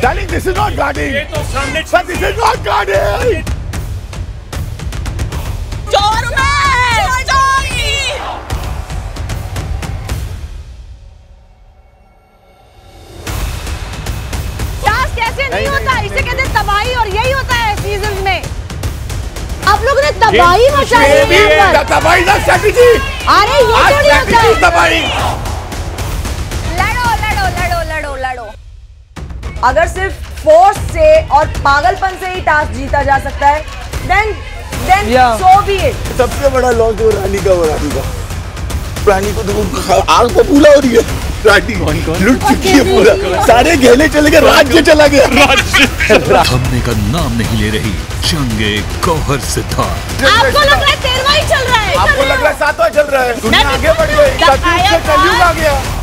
Darling, this is not guarding. ये तो सामने But this is not guarding. चोर मैं चोरी। टास्क कैसे नहीं होता, इसे कहते हैं तबाही, और यही होता है सीजन में। आप लोगों ने तबाही मचाई है। तबाही ना स्ट्रैटेजी। अरे ये थोड़ी होता है तबाही। लड़ो लड़ो लड़ो लड़ो लड़ो। अगर सिर्फ फोर्स से और पागलपन से ही टास्क जीता जा सकता है, then so be it। सबसे बड़ा लॉस तो रानी का हो, रानी को तो आग को पूरा हो रही है। रानी लुट चुकी है पूरा, सारे गहने चले गए, राज्य चला गया। थमने का नाम नहीं ले रही जंगे गौहर सिद्धार्थ। आपको लग रहा है 13वां ही चल रहा है? आपको लग रहा है 7वां चल रहा है? दुनिया आगे बढ़ गई, कलयुग आ गया।